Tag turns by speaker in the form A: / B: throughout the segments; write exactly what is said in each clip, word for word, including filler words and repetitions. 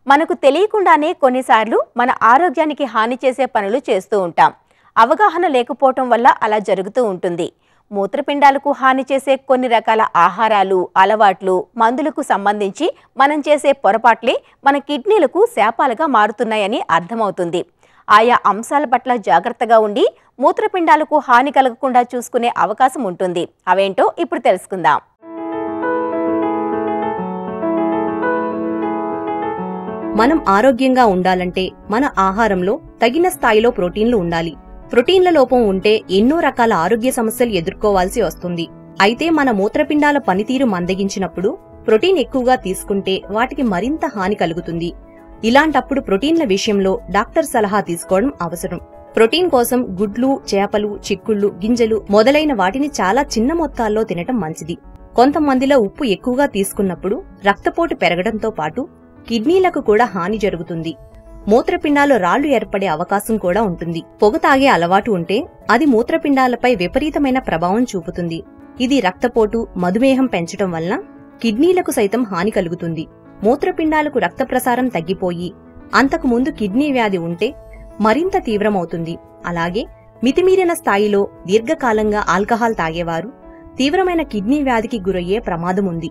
A: మనకు తెలియకుండానే కొన్నిసార్లు మన ఆరోగ్యానికి హాని చేసే పనులు చేస్తూ ఉంటాం. అవగాహన లేకపోవటం వల్ల అలా జరుగుతూ ఉంటుంది. మూత్రపిండాలకు హాని చేసే కొన్ని రకాల ఆహారాలు, అలవాట్లు, మందులకు సంబంధించి మనం చేసే పొరపాట్లే మన కిడ్నీలకు శాపాలుగా మారుతున్నాయని అర్థమవుతుంది. ఆయా అంశాల పట్ల జాగ్రత్తగా ఉండి మూత్రపిండాలకు హాని కలగకుండా చూసుకునే అవకాశం ఉంటుంది. అవేంటో ఇప్పుడు తెలుసుకుందాం.
B: మనం ఆరోగ్యంగా ఉండాలంటే మన ఆహారంలో తగిన స్థాయిలో ప్రోటీన్లు ఉండాలి. ప్రోటీన్ల లోపం ఉంటే ఎన్నో రకాల ఆరోగ్య సమస్యలు ఎదుర్కోవాల్సి వస్తుంది. అయితే మన మూత్రపిండాల పనితీరు మందగించినప్పుడు ప్రోటీన్ ఎక్కువగా తీసుకుంటే వాటికి మరింత హాని కలుగుతుంది. ఇలాంటప్పుడు ప్రోటీన్ల విషయంలో డాక్టర్ సలహా తీసుకోవడం అవసరం. ప్రోటీన్ కోసం గుడ్లు, చేపలు, చిక్కుళ్లు, గింజలు మొదలైన వాటిని చాలా చిన్న మొత్తాల్లో తినటం మంచిది. కొంతమందిలో ఉప్పు ఎక్కువగా తీసుకున్నప్పుడు రక్తపోటు పెరగడంతో పాటు కిడ్నీలకు కూడా హాని జరుగుతుంది. మూత్రపిండాలు రాళ్లు ఏర్పడే అవకాశం కూడా ఉంటుంది. పొగ తాగే అలవాటు ఉంటే అది మూత్రపిండాలపై విపరీతమైన ప్రభావం చూపుతుంది. ఇది రక్తపోటు, మధుమేహం పెంచటం వలన కిడ్నీలకు సైతం హాని కలుగుతుంది. మూత్రపిండాలకు రక్త ప్రసారం తగ్గిపోయి అంతకు ముందు కిడ్నీ వ్యాధి ఉంటే మరింత తీవ్రమవుతుంది. అలాగే మితిమీరిన స్థాయిలో దీర్ఘకాలంగా ఆల్కహాల్ తాగేవారు తీవ్రమైన కిడ్నీ వ్యాధికి గురయ్యే ప్రమాదం ఉంది.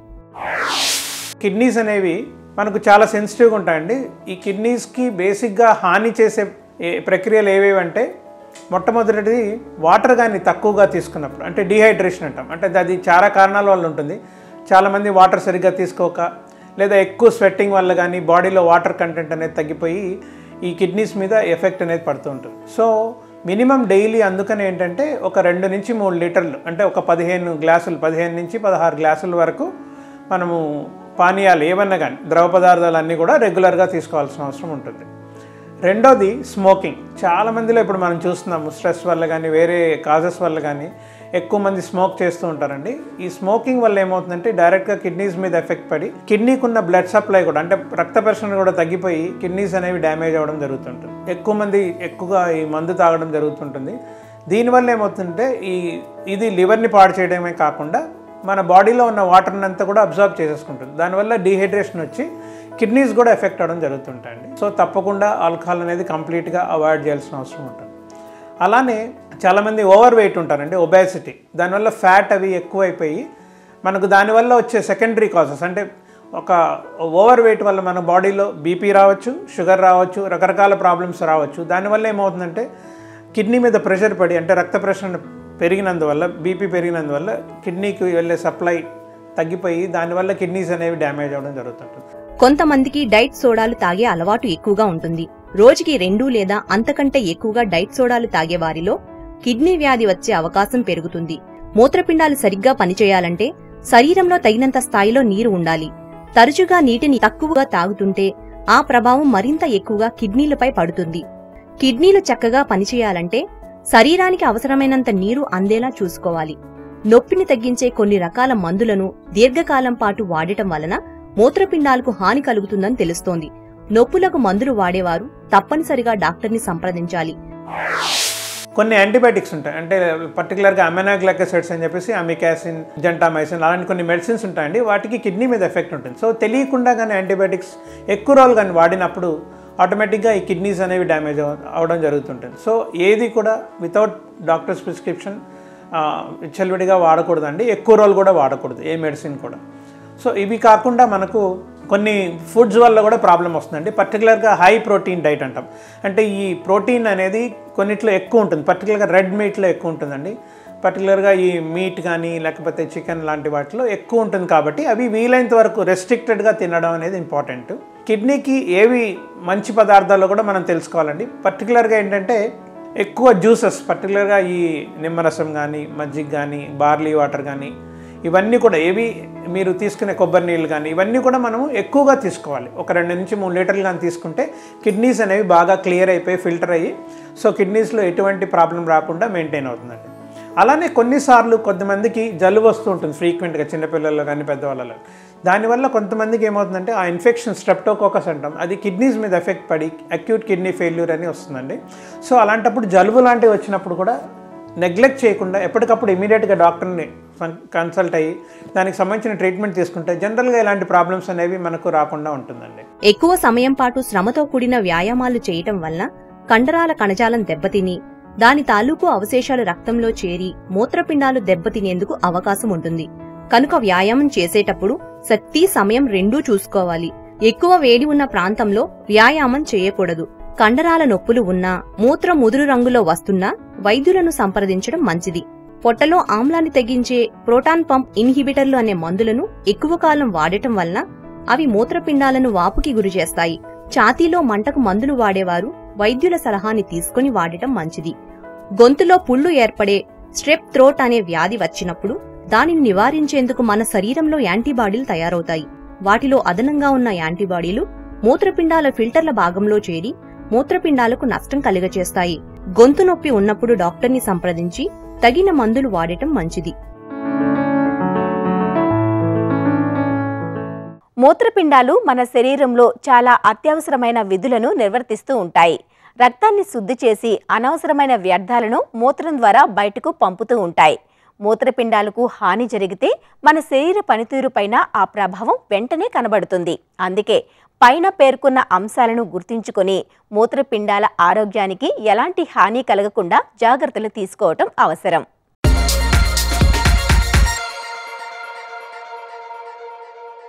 C: కిడ్నీస్ అనేవి మనకు చాలా సెన్సిటివ్గా ఉంటాయండి. ఈ కిడ్నీస్కి బేసిక్గా హాని చేసే ప్రక్రియలు ఏవేవంటే మొట్టమొదటిది వాటర్ కానీ తక్కువగా తీసుకున్నప్పుడు, అంటే డీహైడ్రేషన్ అంటాం. అంటే అది చాలా కారణాల వల్ల ఉంటుంది. చాలామంది వాటర్ సరిగ్గా తీసుకోక లేదా ఎక్కువ స్వెట్టింగ్ వల్ల కానీ బాడీలో వాటర్ కంటెంట్ అనేది తగ్గిపోయి ఈ కిడ్నీస్ మీద ఎఫెక్ట్ అనేది పడుతూ ఉంటుంది. సో మినిమం డైలీ అందుకని ఏంటంటే ఒక రెండు నుంచి మూడు లీటర్లు, అంటే ఒక పదిహేను గ్లాసులు పదిహేను నుంచి పదహారు గ్లాసుల వరకు మనము పానీయాలు ఏమన్నా కానీ ద్రవ పదార్థాలు అన్నీ కూడా రెగ్యులర్గా తీసుకోవాల్సిన అవసరం ఉంటుంది. రెండోది స్మోకింగ్. చాలామందిలో ఇప్పుడు మనం చూస్తున్నాము స్ట్రెస్ వల్ల కానీ వేరే కాజెస్ వల్ల కానీ ఎక్కువ మంది స్మోక్ చేస్తూ ఉంటారండి. ఈ స్మోకింగ్ వల్ల ఏమవుతుందంటే డైరెక్ట్గా కిడ్నీస్ మీద ఎఫెక్ట్ పడి కిడ్నీకి ఉన్న బ్లడ్ సప్లై కూడా, అంటే రక్త ప్రసరణ కూడా తగ్గిపోయి కిడ్నీస్ అనేవి డ్యామేజ్ అవ్వడం జరుగుతుంటుంది. ఎక్కువ మంది ఎక్కువగా ఈ మందు తాగడం జరుగుతుంటుంది. దీనివల్ల ఏమవుతుందంటే ఈ ఇది లివర్ని పాడు చేయడమే కాకుండా మన బాడీలో ఉన్న వాటర్ని అంతా కూడా అబ్జర్వ్ చేసేసుకుంటుంది. దానివల్ల డీహైడ్రేషన్ వచ్చి కిడ్నీస్ కూడా ఎఫెక్ట్ అవ్వడం జరుగుతుంటాయండి. సో తప్పకుండా ఆల్కహాల్ అనేది కంప్లీట్గా అవాయిడ్ చేయాల్సిన అవసరం ఉంటుంది. అలానే చాలామంది ఓవర్ వెయిట్ ఉంటారండి, ఒబేసిటీ. దానివల్ల ఫ్యాట్ అవి ఎక్కువైపోయి మనకు దానివల్ల వచ్చే సెకండరీ కాజెస్, అంటే ఒక ఓవర్ వెయిట్ వల్ల మన బాడీలో బీపీ రావచ్చు, షుగర్ రావచ్చు, రకరకాల ప్రాబ్లమ్స్ రావచ్చు. దానివల్ల ఏమవుతుందంటే కిడ్నీ మీద ప్రెషర్ పడి, అంటే రక్త ప్రసరణ పెరిగినందువల్ల, బీపీ పెరిగినందువల్ల కిడ్నీకి వెళ్ళే సప్లై తగ్గిపోయి దానివల్ల కిడ్నీస్ అనేవి డ్యామేజ్ అవ్వడం జరుగుతుంటుంది.
B: కొంతమందికి డైట్ సోడాలు తాగే అలవాటు ఎక్కువగా ఉంటుంది. రోజుకి రెండు లేదా అంతకంటే ఎక్కువగా డైట్ సోడాలు తాగే వారిలో కిడ్నీ వ్యాధి వచ్చే అవకాశం పెరుగుతుంది. మూత్రపిండాలు సరిగ్గా పనిచేయాలంటే శరీరంలో తగినంత స్థాయిలో నీరు ఉండాలి. తరచుగా నీటిని తక్కువగా తాగుతుంటే ఆ ప్రభావం మరింత ఎక్కువగా కిడ్నీలపై పడుతుంది. కిడ్నీలు చక్కగా పనిచేయాలంటే శరీరానికి అవసరమైనంత నీరు అందేలా చూసుకోవాలి. నొప్పిని తగ్గించే కొన్ని రకాల మందులను దీర్ఘకాలం పాటు వాడటం వలన మూత్రపిండాలకు హాని కలుగుతుందని తెలుస్తోంది. నొప్పులకు మందులు వాడేవారు తప్పనిసరిగా డాక్టర్ని సంప్రదించాలి.
C: కొన్ని యాంటీబయాటిక్స్ ఉంటాయి, అంటే పర్టికులర్గా అమెనాగ్లైకోసైడ్స్ అని చెప్పేసి అమికాసిన్, జెంటామైసిన్ అలాంటి కొన్ని మెడిసిన్స్ ఉంటాయండి. వాటికి కిడ్నీ మీద ఎఫెక్ట్ ఉంటుంది. సో తెలియకుండా కానీ యాంటీబయాటిక్స్ ఎక్కువ రోజులు కానీ వాడినప్పుడు ఆటోమేటిక్గా ఈ కిడ్నీస్ అనేవి డ్యామేజ్ అవ్వడం జరుగుతుంటుంది. సో ఏది కూడా వితౌట్ డాక్టర్స్ ప్రిస్క్రిప్షన్ విచ్చలవిడిగా వాడకూడదండి. ఎక్కువ రోజులు కూడా వాడకూడదు ఏ మెడిసిన్ కూడా. సో ఇవి కాకుండా మనకు కొన్ని ఫుడ్స్ వల్ల కూడా ప్రాబ్లం వస్తుందండి. పర్టికులర్గా హై ప్రోటీన్ డైట్ అంటాం. అంటే ఈ ప్రోటీన్ అనేది కొన్నిట్లో ఎక్కువ ఉంటుంది. పర్టికులర్గా రెడ్ మీట్లో ఎక్కువ ఉంటుందండి. పర్టికులర్గా ఈ మీట్ కానీ లేకపోతే చికెన్ లాంటి వాటిలో ఎక్కువ ఉంటుంది. కాబట్టి అవి వీలైనంత వరకు రెస్ట్రిక్టెడ్గా తినడం అనేది ఇంపార్టెంట్. కిడ్నీకి ఏవి మంచి పదార్థాలు కూడా మనం తెలుసుకోవాలండి. పర్టికులర్గా ఏంటంటే ఎక్కువ జ్యూసెస్, పర్టికులర్గా ఈ నిమ్మరసం కానీ, మజ్జిగ కానీ, బార్లీ వాటర్ కానీ, ఇవన్నీ కూడా ఏవి మీరు తీసుకునే కొబ్బరి నీళ్ళు కానీ ఇవన్నీ కూడా మనము ఎక్కువగా తీసుకోవాలి. ఒక రెండు నుంచి మూడు లీటర్లు కానీ తీసుకుంటే కిడ్నీస్ అనేవి బాగా క్లియర్ అయిపోయి ఫిల్టర్ అయ్యి సో కిడ్నీస్లో ఎటువంటి ప్రాబ్లం రాకుండా మెయింటైన్ అవుతుందండి. అలానే కొన్నిసార్లు కొంతమందికి జలుబు వస్తూ ఉంటుంది ఫ్రీక్వెంట్గా, చిన్నపిల్లల్లో కానీ పెద్దవాళ్ళలో. దానివల్ల కొంతమందికి ఏమవుతుందంటే ఆ ఇన్ఫెక్షన్ స్ట్రెప్టోకోకస్ అంటాం, అది కిడ్నీస్ మీద ఎఫెక్ట్ పడి అక్యూట్ కిడ్నీ ఫెయిల్యూర్ అని వస్తుందండి. సో అలాంటప్పుడు జలుబు లాంటివి వచ్చినప్పుడు కూడా నెగ్లెక్ట్ చేయకుండా ఎప్పటికప్పుడు ఇమీడియట్గా డాక్టర్ని కన్సల్ట్ అయ్యి దానికి సంబంధించిన ట్రీట్మెంట్ తీసుకుంటే జనరల్గా ఇలాంటి ప్రాబ్లమ్స్ అనేవి మనకు రాకుండా ఉంటుందండి.
B: ఎక్కువ సమయం పాటు శ్రమతో కూడిన వ్యాయామాలు చేయటం వల్ల కండరాల కణజాలం దెబ్బతిని దాని తాలూకు అవశేషాలు రక్తంలో చేరి మూత్రపిండాలు దెబ్బతినేందుకు అవకాశం ఉంటుంది. కనుక వ్యాయామం చేసేటప్పుడు శక్తి, సమయం రెండూ చూసుకోవాలి. ఎక్కువ వేడి ఉన్న ప్రాంతంలో వ్యాయామం చేయకూడదు. కండరాల నొప్పులు ఉన్నా, మూత్రం ముదురు రంగులో వస్తున్నా వైద్యులను సంప్రదించడం మంచిది. పొట్టలో ఆమ్లాన్ని తగ్గించే ప్రోటాన్ పంప్ ఇన్హిబిటర్లు అనే మందులను ఎక్కువ కాలం వాడటం వలన అవి మూత్రపిండాలను వాపుకి గురిచేస్తాయి. ఛాతీలో మంటకు మందులు వాడేవారు వైద్యుల సలహాని తీసుకుని వాడటం మంచిది. గొంతులో పుళ్లు ఏర్పడే స్ట్రెప్ థ్రోట్ అనే వ్యాధి వచ్చినప్పుడు దానిని నివారించేందుకు మన శరీరంలో యాంటీబాడీలు తయారవుతాయి. వాటిలో అదనంగా ఉన్న యాంటీబాడీలు మూత్రపిండాల ఫిల్టర్ల భాగంలో చేరి మూత్రపిండాలకు నష్టం కలుగచేస్తాయి. గొంతు నొప్పి ఉన్నప్పుడు డాక్టర్ని సంప్రదించి తగిన మందులు వాడటం మంచిది.
A: మూత్రపిండాలు మన శరీరంలో చాలా అత్యవసరమైన విధులను నిర్వర్తిస్తూ ఉంటాయి. రక్తాన్ని శుద్ధి చేసి అనవసరమైన వ్యర్థాలను మూత్రం ద్వారా బయటకు పంపుతూ ఉంటాయి. మూత్రపిండాలకు హాని జరిగితే మన శరీర పనితీరుపైన ఆ ప్రభావం వెంటనే కనబడుతుంది. అందుకే పైన పేర్కొన్న అంశాలను గుర్తుంచుకొని మూత్రపిండాల ఆరోగ్యానికి ఎలాంటి హాని కలగకుండా జాగ్రత్తలు తీసుకోవటం అవసరం.